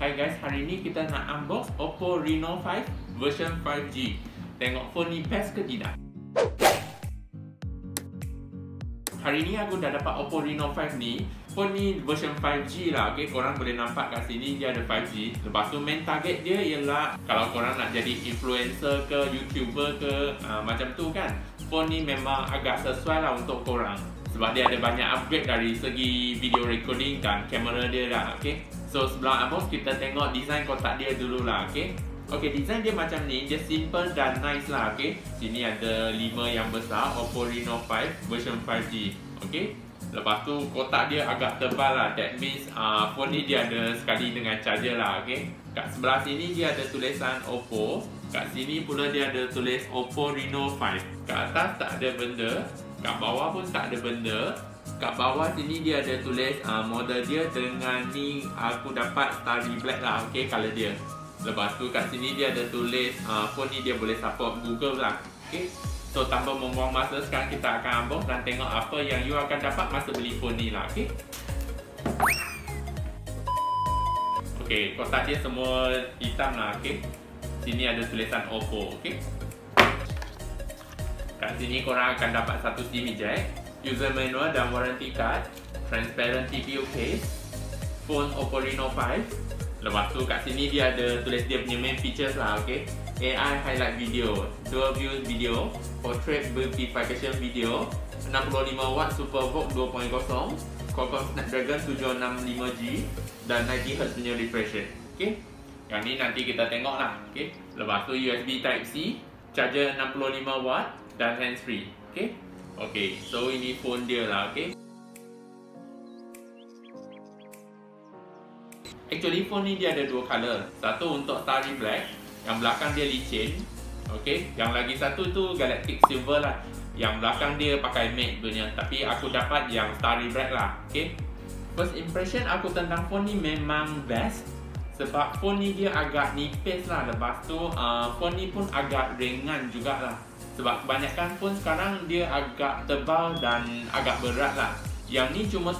Hai guys, hari ni kita nak unbox Oppo Reno 5 version 5G. Tengok phone ni best ke tidak? Hari ni aku dah dapat Oppo Reno 5 ni. Phone ni version 5G lah, okay? Korang boleh nampak kat sini dia ada 5G. Lepas tu main target dia ialah kalau korang nak jadi influencer ke, YouTuber ke, macam tu kan. Phone ni memang agak sesuai lah untuk korang. Sebab dia ada banyak upgrade dari segi video recording dan kamera dia lah, okay? So sebelum unbox kita tengok design kotak dia dulu lah, okay? Okay, design dia macam ni, dia simple dan nice lah, okay? Sini ada 5 yang besar, Oppo Reno 5 version 5G, okay? Lepas tu kotak dia agak tebal lah, that means phone ni dia ada sekali dengan charger lah, okay? Kat sebelah sini dia ada tulisan Oppo, kat sini pula dia ada tulis Oppo Reno 5. Kat atas tak ada benda, kat bawah pun tak ada benda. Kat bawah sini dia ada tulis model dia dengan ni aku dapat Starry Black lah, okay, color dia. Lepas tu kat sini dia ada tulis phone ni dia boleh support Google lah, okay. So tanpa membuang masa, sekarang kita akan unbox dan tengok apa yang you akan dapat masa beli phone ni lah, okay. Okay, kotak dia semua hitam lah, okay. Sini ada tulisan Oppo, okay. Kat sini korang akan dapat satu SIM jack, user manual dan warranty card, transparent TPU case, phone Oppo Reno 5. Lepas tu kat sini dia ada tulis dia punya main features lah, okay. AI highlight video, dual view video, portrait beautification video, 65W Super VOOC 2.0, Qualcomm Snapdragon 765G dan 90Hz punya refresh rate, okay. Yang ni nanti kita tengok lah, okay. Lepas tu USB Type-C, charger 65W dan hands-free, okay. Okay, so ini phone dia lah, okay. Actually phone ni dia ada dua color. Satu untuk Starry Black, yang belakang dia licin, okay. Yang lagi satu tu Galactic Silver lah, yang belakang dia pakai matte punya. Tapi aku dapat yang Starry Black lah, okay. First impression aku tentang phone ni memang best. Sebab phone ni dia agak nipis lah. Lepas tu phone ni pun agak ringan jugalah. Sebab kebanyakan phone sekarang dia agak tebal dan agak berat lah. Yang ni cuma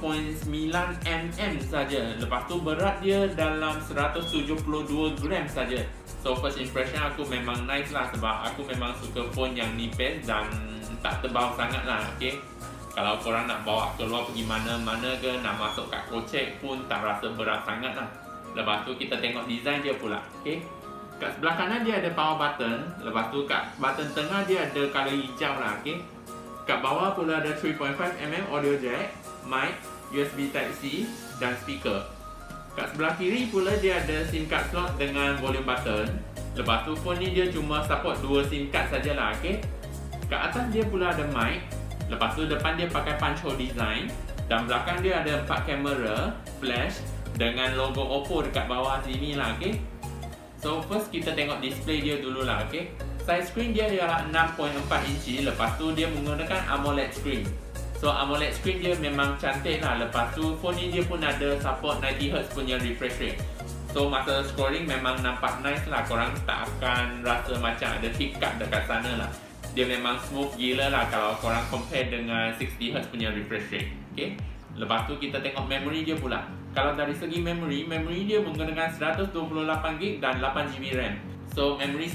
7.9mm saja. Lepas tu berat dia dalam 172 gram saja. So first impression aku memang nice lah. Sebab aku memang suka phone yang nipis dan tak tebal sangat lah, okay. Kalau korang nak bawa keluar pergi mana-mana ke, nak masuk kat kocek pun tak rasa berat sangat lah. Lepas tu kita tengok design dia pula, okay. Kat sebelah kanan dia ada power button. Lepas tu kat button tengah dia ada color hijau lah, okay. Kat bawah pula ada 3.5mm audio jack, mic, USB Type-C dan speaker. Kat sebelah kiri pula dia ada SIM card slot dengan volume button. Lepas tu phone ni dia cuma support 2 SIM card sajalah, okay. Kat atas dia pula ada mic. Lepas tu depan dia pakai punch hole design. Dan belakang dia ada 4 kamera, flash dengan logo Oppo dekat bawah sini lah, okay. So first kita tengok display dia dulu lah, okay. Size screen dia ialah 6.4 inci. Lepas tu dia menggunakan AMOLED screen. So AMOLED screen dia memang cantik lah. Lepas tu phone ni dia pun ada support 90Hz punya refresh rate. So masa scrolling memang nampak nice lah. Korang tak akan rasa macam ada hiccup dekat sana lah. Dia memang smooth gila lah kalau korang compare dengan 60Hz punya refresh rate, okay. Lepas tu kita tengok memory dia pula. Kalau dari segi memory dia menggunakan 128GB dan 8GB RAM. So memory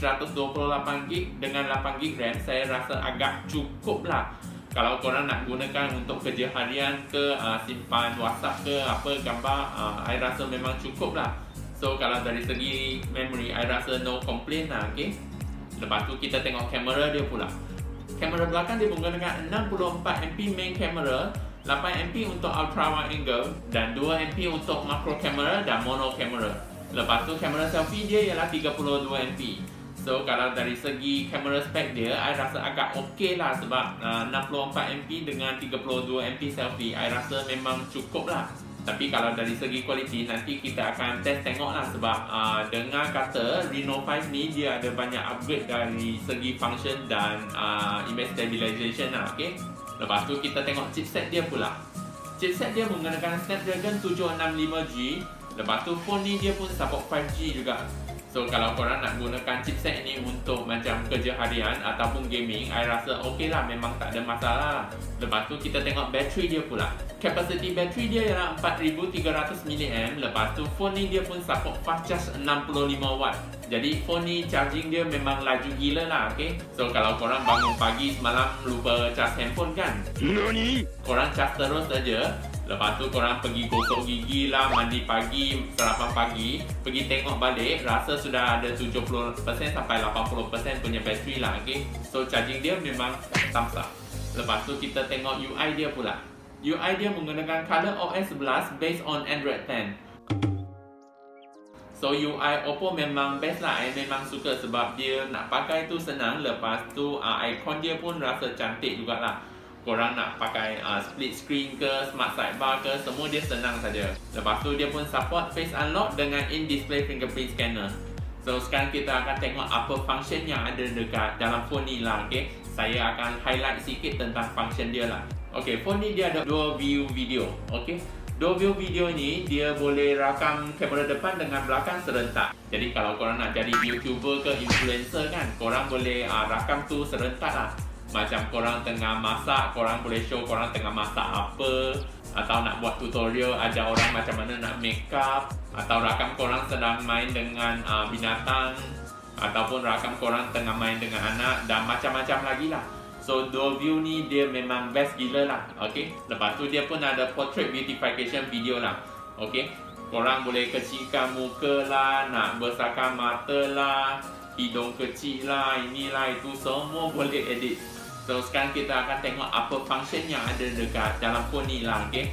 128GB dengan 8GB RAM saya rasa agak cukup lah. Kalau korang nak gunakan untuk kerja harian ke, simpan WhatsApp ke, apa gambar, I rasa memang cukup lah. So kalau dari segi memory, I rasa no complain lah, okay. Lepas tu kita tengok kamera dia pula. Kamera belakang dia menggunakan 64MP main kamera, 8MP untuk ultra wide angle dan 2MP untuk macro kamera dan mono kamera. Lepas tu kamera selfie dia ialah 32MP. So kalau dari segi kamera spek dia, I rasa agak okey lah. Sebab 64MP dengan 32MP selfie, I rasa memang cukup lah. Tapi kalau dari segi kualiti, nanti kita akan test tengok lah. Sebab dengar kata Reno 5 ni dia ada banyak upgrade dari segi function dan image stabilization lah, okay. Lepas tu kita tengok chipset dia pula. Chipset dia menggunakan Snapdragon 765G. Lepas tu phone ni dia pun support 5G juga. So kalau korang nak gunakan chipset ni untuk macam kerja harian ataupun gaming, I rasa okey lah, memang tak ada masalah lah. Lepas tu kita tengok bateri dia pula. Capacity bateri dia ialah 4300 mAh. Lepas tu phone ni dia pun support fast charge 65W. Jadi phone ni charging dia memang laju gila lah, okay? So kalau korang bangun pagi semalam lupa charge handphone kan? Nani? Korang charge terus saja. Lepas tu korang pergi gosok gigi lah, mandi pagi, sarapan pagi, pergi tengok balik, rasa sudah ada 70% sampai 80% punya bateri lah, okay? So charging dia memang thumbs up. Lepas tu kita tengok UI dia pula. UI dia menggunakan ColorOS 11 based on Android 10. So UI Oppo memang best lah, I memang suka sebab dia nak pakai tu senang. Lepas tu icon dia pun rasa cantik jugalah. Korang nak pakai split screen ke, smart sidebar ke, semua dia senang saja. Lepas tu dia pun support face unlock dengan in-display fingerprint scanner. So sekarang kita akan tengok apa function yang ada dekat dalam phone ni lah, okay? Saya akan highlight sikit tentang function dia lah. Okay, phone ni dia ada dua view video, okay? Dua view video ni dia boleh rakam kamera depan dengan belakang serentak. Jadi kalau korang nak jadi YouTuber ke influencer kan, korang boleh rakam tu serentak lah. Macam korang tengah masak, korang boleh show korang tengah masak apa, atau nak buat tutorial ajar orang macam mana nak make up, atau rakam korang sedang main dengan binatang, ataupun rakam korang tengah main dengan anak, dan macam-macam lagi lah. So dual view ni dia memang best gila lah, okay? Lepas tu dia pun ada portrait beautification video lah, okay? Korang boleh kecilkan muka lah, nak besarkan mata lah, hidung kecil lah, inilah itu, semua boleh edit. So sekarang kita akan tengok apa function yang ada dekat dalam phone ni lah, okay?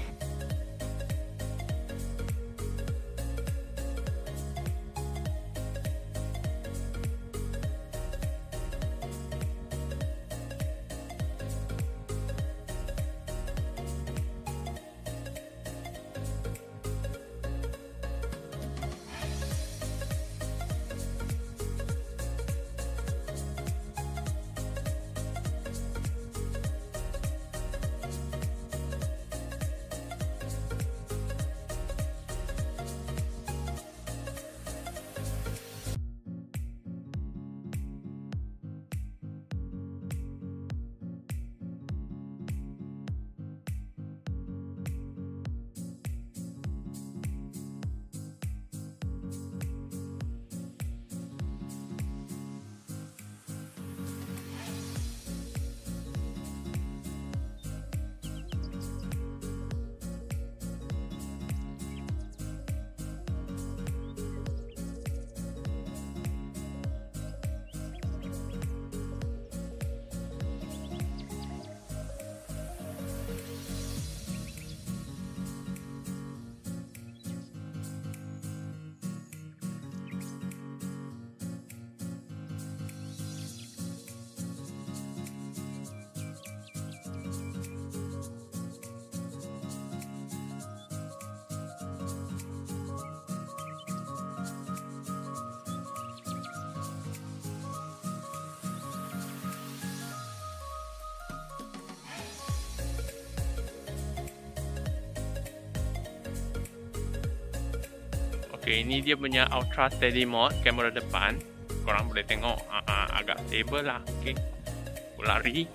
Okay, ini dia punya ultra steady mode kamera depan. Korang boleh tengok agak stable lah. Okay, aku lari.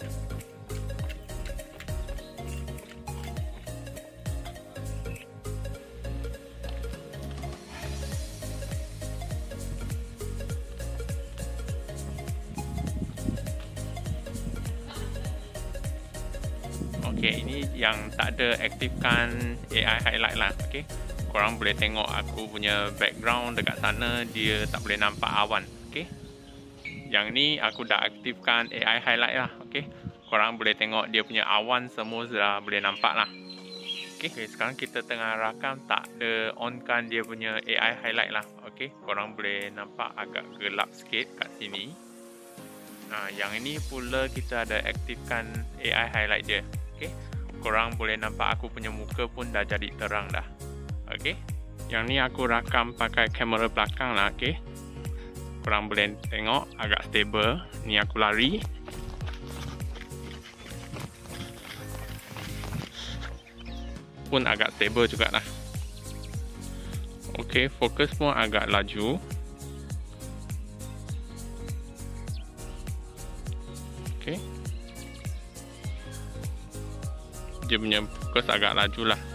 Okay, ini yang tak ada aktifkan AI highlight lah. Okay, korang boleh tengok aku punya background dekat sana, dia tak boleh nampak awan. Okay, yang ni aku dah aktifkan AI highlight lah. Okay, korang boleh tengok dia punya awan semua sudah boleh nampak lah. Okay, sekarang kita tengah rakam, tak ada on kan dia punya AI highlight lah. Okay, korang boleh nampak agak gelap sikit kat sini. Yang ini pula kita ada aktifkan AI highlight dia. Okay, korang boleh nampak aku punya muka pun dah jadi terang dah. Okay, yang ni aku rakam pakai kamera belakang lah. Okay, korang boleh tengok agak stable. Ni aku lari. Pun agak stable jugalah. Okay, fokus pun agak laju. dia punya fokus agak laju lah.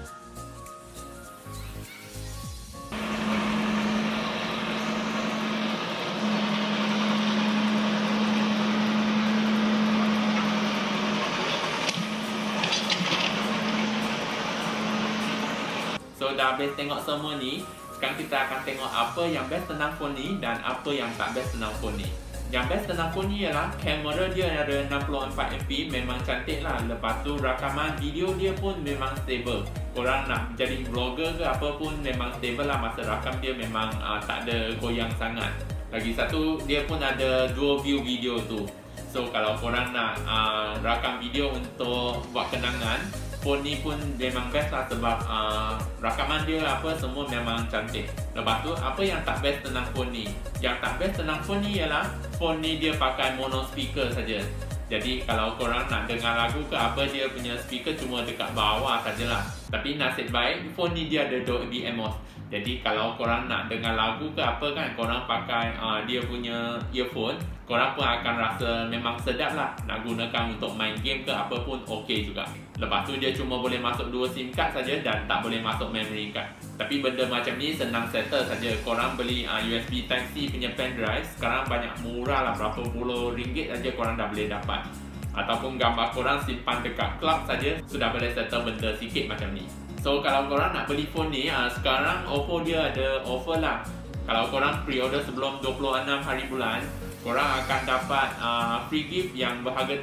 So dah habis tengok semua ni, sekarang kita akan tengok apa yang best tentang phone ni dan apa yang tak best tentang phone ni. Yang best tentang phone ni ialah kamera dia ada 64MP, memang cantik lah. Lepas tu rakaman video dia pun memang stable. Korang nak jadi vlogger ke apa pun memang stable lah, masa rakam dia memang tak ada goyang sangat. Lagi satu, dia pun ada dual view video tu. So kalau korang nak rakam video untuk buat kenangan, phone ni pun memang best lah sebab rakaman dia apa semua memang cantik. Lepas tu apa yang tak best tentang phone ni? Yang tak best tentang phone ni ialah phone ni dia pakai mono speaker saja. Jadi kalau korang nak dengar lagu ke apa, dia punya speaker cuma dekat bawah sajalah. Tapi nasib baik phone ni dia ada Dolby Atmos. Jadi kalau korang nak dengar lagu ke apa kan, korang pakai dia punya earphone, korang pun akan rasa memang sedap lah. Nak gunakan untuk main game ke apa pun okey juga. Lepas tu dia cuma boleh masuk 2 SIM card saja dan tak boleh masuk memory card. Tapi benda macam ni senang settle saja. Korang beli USB Type-C punya pen drive, sekarang banyak murah lah, berapa puluh ringgit saja korang dah boleh dapat. Ataupun gambar korang simpan dekat cloud saja, sudah boleh settle benda sikit macam ni. So kalau korang nak beli phone ni, sekarang Oppo dia ada offer lah. Kalau korang pre-order sebelum 26 hari bulan, korang akan dapat free gift yang berharga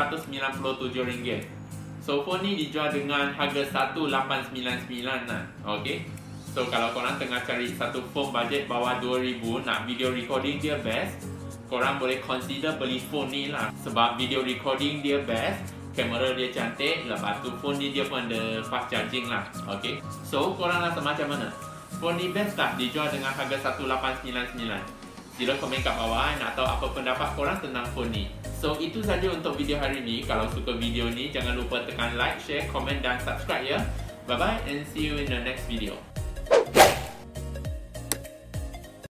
RM397. So phone ni dijual dengan harga 1899 lah. Okay. So kalau korang tengah cari satu phone budget bawah 2000, nak video recording dia best, korang boleh consider beli phone ni lah. Sebab video recording dia best, kamera dia cantik, lepas tu phone ni dia pun ada fast charging lah. Okay. So korang rasa macam mana? Phone ni best tak dijual dengan harga 1899? Sila komen kat bawah nak tahu apa pendapat korang tentang phone ni. So itu saja untuk video hari ni. Kalau suka video ni, jangan lupa tekan like, share, komen dan subscribe ya. Bye bye and see you in the next video.